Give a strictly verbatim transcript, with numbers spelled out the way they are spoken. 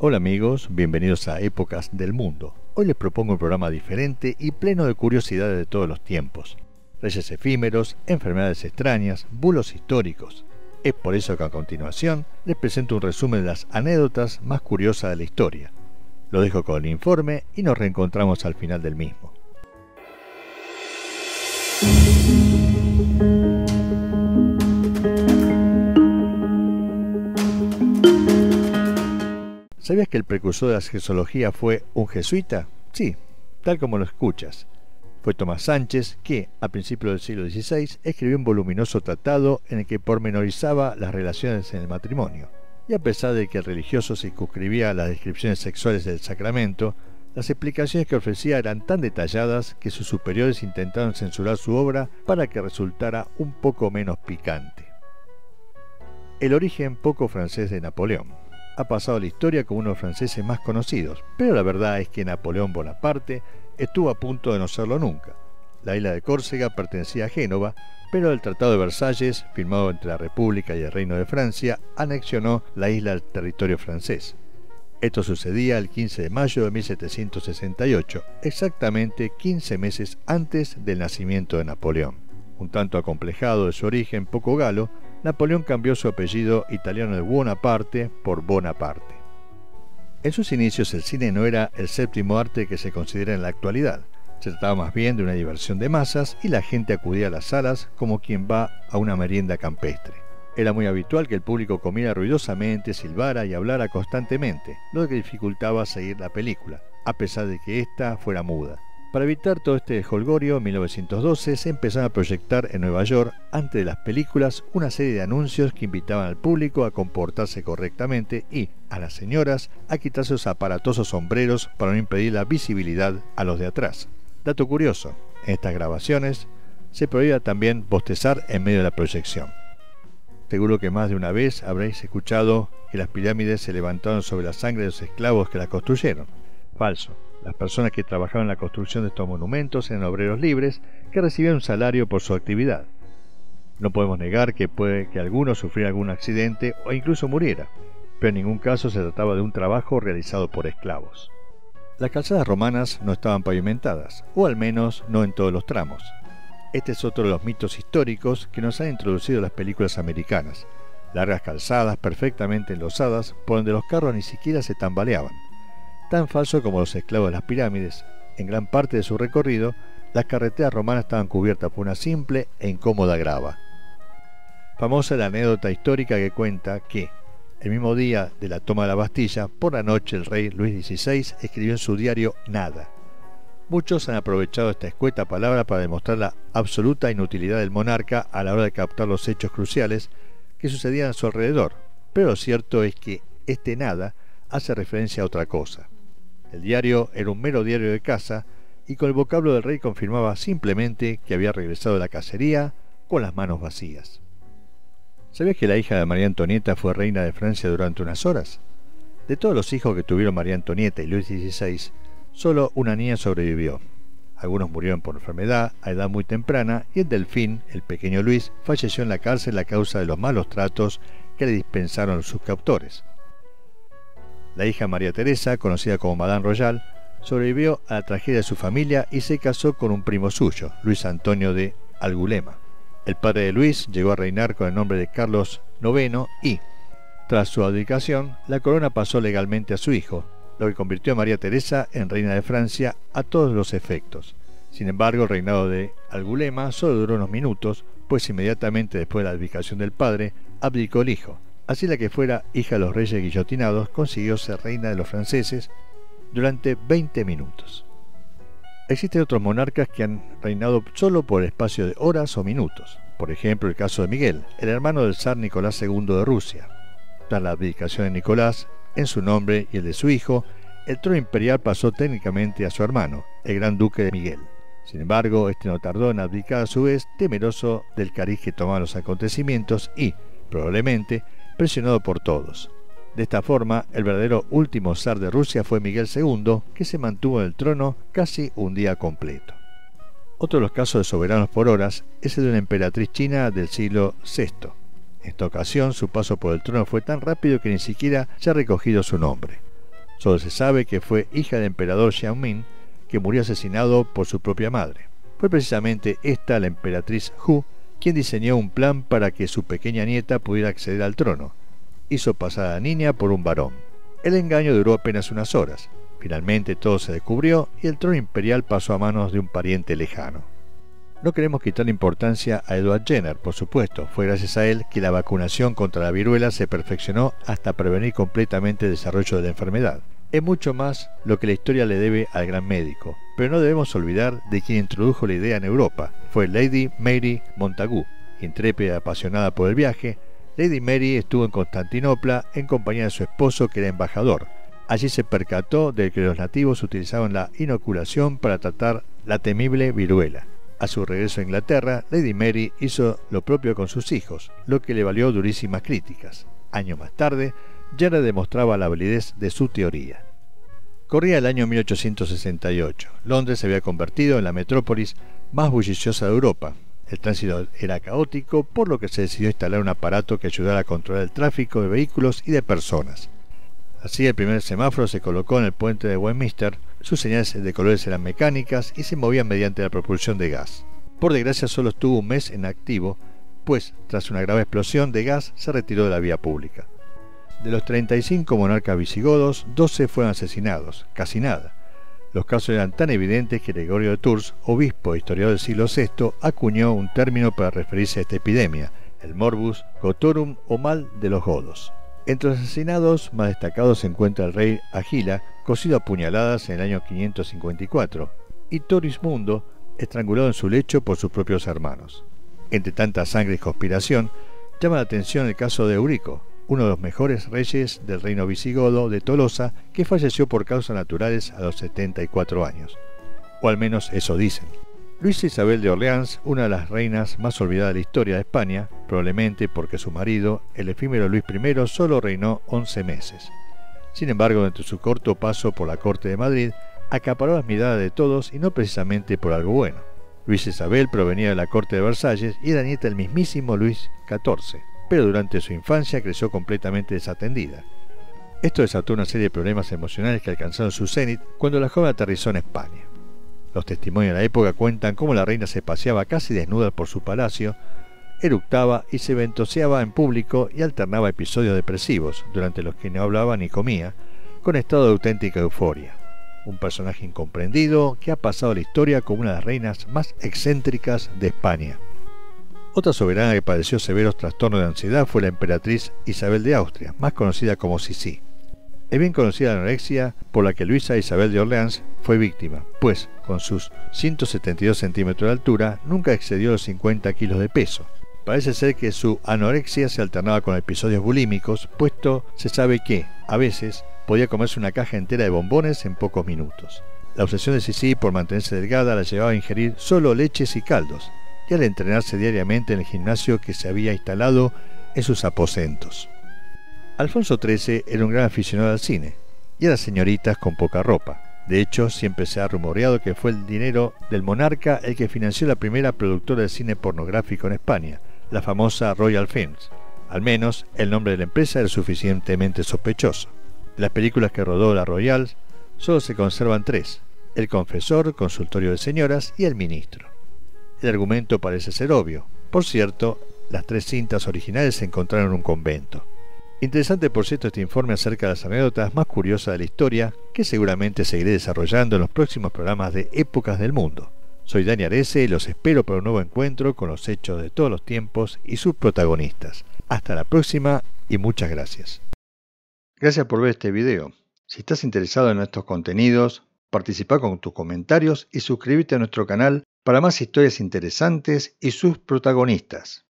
Hola amigos, bienvenidos a Épocas del Mundo. Hoy les propongo un programa diferente y pleno de curiosidades de todos los tiempos. Reyes efímeros, enfermedades extrañas, bulos históricos. Es por eso que a continuación les presento un resumen de las anécdotas más curiosas de la historia. Lo dejo con el informe y nos reencontramos al final del mismo. ¿Sabías que el precursor de la gesología fue un jesuita? Sí, tal como lo escuchas. Fue Tomás Sánchez que, a principios del siglo dieciséis, escribió un voluminoso tratado en el que pormenorizaba las relaciones en el matrimonio. Y a pesar de que el religioso circunscribía las descripciones sexuales del sacramento, las explicaciones que ofrecía eran tan detalladas que sus superiores intentaron censurar su obra para que resultara un poco menos picante. El origen poco francés de Napoleón. Ha pasado a la historia como uno de los franceses más conocidos, pero la verdad es que Napoleón Bonaparte estuvo a punto de no serlo nunca. La isla de Córcega pertenecía a Génova, pero el Tratado de Versalles, firmado entre la República y el Reino de Francia, anexionó la isla al territorio francés. Esto sucedía el quince de mayo de mil setecientos sesenta y ocho, exactamente quince meses antes del nacimiento de Napoleón. Un tanto acomplejado de su origen poco galo, Napoleón cambió su apellido italiano de Buonaparte por Bonaparte. En sus inicios el cine no era el séptimo arte que se considera en la actualidad. Se trataba más bien de una diversión de masas y la gente acudía a las salas como quien va a una merienda campestre. Era muy habitual que el público comiera ruidosamente, silbara y hablara constantemente, lo que dificultaba seguir la película, a pesar de que ésta fuera muda. Para evitar todo este jolgorio, en mil novecientos doce se empezaron a proyectar en Nueva York, antes de las películas, una serie de anuncios que invitaban al público a comportarse correctamente y, a las señoras, a quitarse los aparatosos sombreros para no impedir la visibilidad a los de atrás. Dato curioso, en estas grabaciones se prohibía también bostezar en medio de la proyección. Seguro que más de una vez habréis escuchado que las pirámides se levantaron sobre la sangre de los esclavos que las construyeron. Falso. Las personas que trabajaban en la construcción de estos monumentos eran obreros libres que recibían un salario por su actividad. No podemos negar que puede que alguno sufriera algún accidente o incluso muriera, pero en ningún caso se trataba de un trabajo realizado por esclavos. Las calzadas romanas no estaban pavimentadas, o al menos no en todos los tramos. Este es otro de los mitos históricos que nos han introducido las películas americanas. Largas calzadas perfectamente enlosadas por donde los carros ni siquiera se tambaleaban. Tan falso como los esclavos de las pirámides. En gran parte de su recorrido, las carreteras romanas estaban cubiertas por una simple e incómoda grava. Famosa la anécdota histórica que cuenta que, el mismo día de la toma de la Bastilla, por la noche el rey Luis dieciséis escribió en su diario nada. Muchos han aprovechado esta escueta palabra para demostrar la absoluta inutilidad del monarca a la hora de captar los hechos cruciales que sucedían a su alrededor, pero lo cierto es que este nada hace referencia a otra cosa. El diario era un mero diario de caza y con el vocablo del rey confirmaba simplemente que había regresado de la cacería con las manos vacías. ¿Sabías que la hija de María Antonieta fue reina de Francia durante unas horas? De todos los hijos que tuvieron María Antonieta y Luis dieciséis, solo una niña sobrevivió. Algunos murieron por enfermedad a edad muy temprana y el delfín, el pequeño Luis, falleció en la cárcel a causa de los malos tratos que le dispensaron sus captores. La hija María Teresa, conocida como Madame Royal, sobrevivió a la tragedia de su familia y se casó con un primo suyo, Luis Antonio de Angulema. El padre de Luis llegó a reinar con el nombre de Carlos noveno y, tras su abdicación, la corona pasó legalmente a su hijo, lo que convirtió a María Teresa en reina de Francia a todos los efectos. Sin embargo, el reinado de Angulema solo duró unos minutos, pues inmediatamente después de la abdicación del padre, abdicó el hijo. Así la que fuera hija de los reyes guillotinados consiguió ser reina de los franceses durante veinte minutos. Existen otros monarcas que han reinado solo por el espacio de horas o minutos. Por ejemplo, el caso de Miguel, el hermano del zar Nicolás segundo de Rusia. Tras la abdicación de Nicolás, en su nombre y el de su hijo, el trono imperial pasó técnicamente a su hermano, el gran duque de Miguel. Sin embargo, este no tardó en abdicar a su vez, temeroso del cariz que tomaban los acontecimientos y, probablemente, presionado por todos. De esta forma, el verdadero último zar de Rusia fue Miguel segundo, que se mantuvo en el trono casi un día completo. Otro de los casos de soberanos por horas es el de una emperatriz china del siglo sexto. En esta ocasión, su paso por el trono fue tan rápido que ni siquiera se ha recogido su nombre. Solo se sabe que fue hija del emperador Xiaoming, que murió asesinado por su propia madre. Fue precisamente esta, la emperatriz Hu, quien diseñó un plan para que su pequeña nieta pudiera acceder al trono. Hizo pasar a la niña por un varón. El engaño duró apenas unas horas. Finalmente todo se descubrió y el trono imperial pasó a manos de un pariente lejano. No queremos quitarle importancia a Edward Jenner, por supuesto. Fue gracias a él que la vacunación contra la viruela se perfeccionó hasta prevenir completamente el desarrollo de la enfermedad. Es mucho más lo que la historia le debe al gran médico, pero no debemos olvidar de quien introdujo la idea en Europa. Fue Lady Mary Montagu. Intrépida y apasionada por el viaje, Lady Mary estuvo en Constantinopla en compañía de su esposo, que era embajador. Allí se percató de que los nativos utilizaban la inoculación para tratar la temible viruela. A su regreso a Inglaterra, Lady Mary hizo lo propio con sus hijos, lo que le valió durísimas críticas. Años más tarde, Jenner demostraba la validez de su teoría. Corría el año mil ochocientos sesenta y ocho. Londres se había convertido en la metrópolis más bulliciosa de Europa. El tránsito era caótico, por lo que se decidió instalar un aparato que ayudara a controlar el tráfico de vehículos y de personas. Así, el primer semáforo se colocó en el puente de Westminster. Sus señales de colores eran mecánicas y se movían mediante la propulsión de gas. Por desgracia, solo estuvo un mes en activo, pues tras una grave explosión de gas se retiró de la vía pública. De los treinta y cinco monarcas visigodos, doce fueron asesinados, casi nada. Los casos eran tan evidentes que Gregorio de Tours, obispo e historiador del siglo sexto, acuñó un término para referirse a esta epidemia, el morbus gotorum o mal de los godos. Entre los asesinados más destacados se encuentra el rey Agila, cosido a puñaladas en el año quinientos cincuenta y cuatro, y Torismundo, estrangulado en su lecho por sus propios hermanos. Entre tanta sangre y conspiración, llama la atención el caso de Eurico, uno de los mejores reyes del reino visigodo de Tolosa, que falleció por causas naturales a los setenta y cuatro años. O al menos eso dicen. Luisa Isabel de Orleans, una de las reinas más olvidadas de la historia de España, probablemente porque su marido, el efímero Luis primero, solo reinó once meses. Sin embargo, durante su corto paso por la corte de Madrid, acaparó las miradas de todos y no precisamente por algo bueno. Luisa Isabel provenía de la corte de Versalles y era nieta del mismísimo Luis catorce, pero durante su infancia creció completamente desatendida. Esto desató una serie de problemas emocionales que alcanzaron su cenit cuando la joven aterrizó en España. Los testimonios de la época cuentan cómo la reina se paseaba casi desnuda por su palacio, eructaba y se ventoseaba en público y alternaba episodios depresivos, durante los que no hablaba ni comía, con estado de auténtica euforia. Un personaje incomprendido que ha pasado a la historia como una de las reinas más excéntricas de España. Otra soberana que padeció severos trastornos de ansiedad fue la emperatriz Isabel de Austria, más conocida como Sisi. Es bien conocida la anorexia por la que Luisa Isabel de Orleans fue víctima, pues con sus ciento setenta y dos centímetros de altura nunca excedió los cincuenta kilos de peso. Parece ser que su anorexia se alternaba con episodios bulímicos, puesto se sabe que, a veces, podía comerse una caja entera de bombones en pocos minutos. La obsesión de Sisi por mantenerse delgada la llevaba a ingerir solo leches y caldos, y al entrenarse diariamente en el gimnasio que se había instalado en sus aposentos. Alfonso trece era un gran aficionado al cine, y a las señoritas con poca ropa. De hecho, siempre se ha rumoreado que fue el dinero del monarca el que financió la primera productora de cine pornográfico en España, la famosa Royal Films. Al menos, el nombre de la empresa era suficientemente sospechoso. De las películas que rodó la Royal, solo se conservan tres: El confesor, Consultorio de señoras y El ministro. El argumento parece ser obvio. Por cierto, las tres cintas originales se encontraron en un convento. Interesante, por cierto, este informe acerca de las anécdotas más curiosas de la historia, que seguramente seguiré desarrollando en los próximos programas de Épocas del Mundo. Soy Dani Arese y los espero para un nuevo encuentro con los hechos de todos los tiempos y sus protagonistas. Hasta la próxima y muchas gracias. Gracias por ver este video. Si estás interesado en nuestros contenidos, participa con tus comentarios y suscríbete a nuestro canal para más historias interesantes y sus protagonistas.